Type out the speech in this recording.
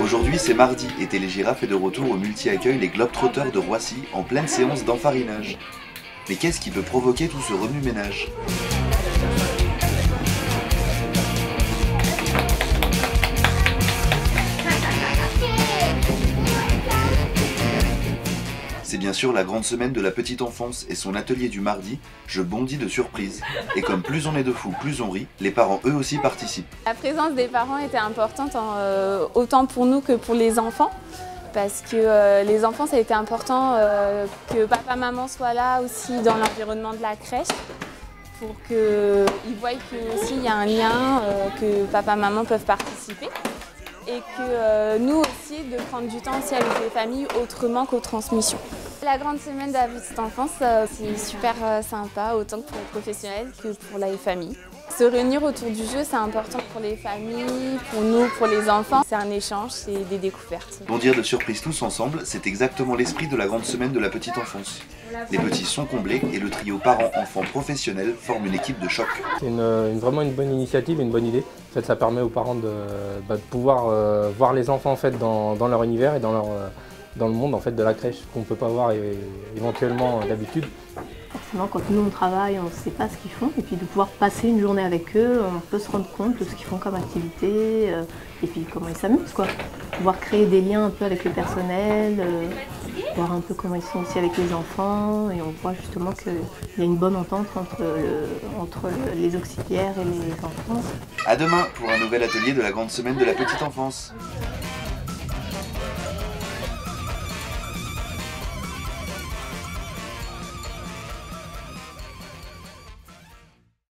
Aujourd'hui c'est mardi et Télégirafe est de retour au multi-accueil Les Globetrotters de Roissy en pleine séance d'enfarinage. Mais qu'est-ce qui peut provoquer tout ce remue-ménage ? C'est bien sûr la grande semaine de la petite enfance et son atelier du mardi, je bondis de surprise. Et comme plus on est de fous, plus on rit, les parents eux aussi participent. La présence des parents était importante autant pour nous que pour les enfants. Parce que les enfants, ça a été important que papa-maman soit là aussi dans l'environnement de la crèche. Pour qu'ils voient qu'il y a un lien, que papa-maman peuvent participer. Et que nous aussi, de prendre du temps aussi avec les familles autrement qu'aux transmissions. La grande semaine de la petite enfance, c'est super sympa, autant pour les professionnels que pour les familles. Se réunir autour du jeu, c'est important pour les familles, pour nous, pour les enfants. C'est un échange, c'est des découvertes. Bondir de surprise tous ensemble, c'est exactement l'esprit de la grande semaine de la petite enfance. Les petits sont comblés et le trio parents-enfants professionnels forme une équipe de choc. C'est vraiment une bonne initiative, une bonne idée. En fait, ça permet aux parents de pouvoir voir les enfants en fait, dans leur univers et dans le monde en fait, de la crèche qu'on ne peut pas voir éventuellement d'habitude. Forcément, quand nous on travaille, on ne sait pas ce qu'ils font, et puis de pouvoir passer une journée avec eux, on peut se rendre compte de ce qu'ils font comme activité, et puis comment ils s'amusent, quoi. Pouvoir créer des liens un peu avec le personnel, voir un peu comment ils sont aussi avec les enfants, et on voit justement qu'il y a une bonne entente entre les auxiliaires et les enfants. À demain pour un nouvel atelier de la grande semaine de la petite enfance.